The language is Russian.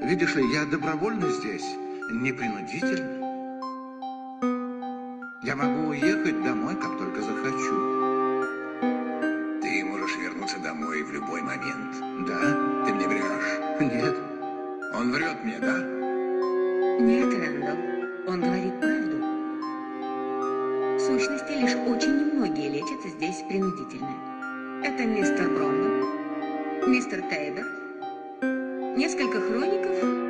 Видишь ли, я добровольно здесь, не принудительно. Я могу уехать домой, как только захочу. Ты можешь вернуться домой в любой момент. Да? Ты мне врешь. Нет. Он врет мне, да? Нет, Рэндалл, он говорит правду. В сущности, лишь очень немногие лечатся здесь принудительно. Это мистер Бромбан, мистер Тейбер, несколько хроников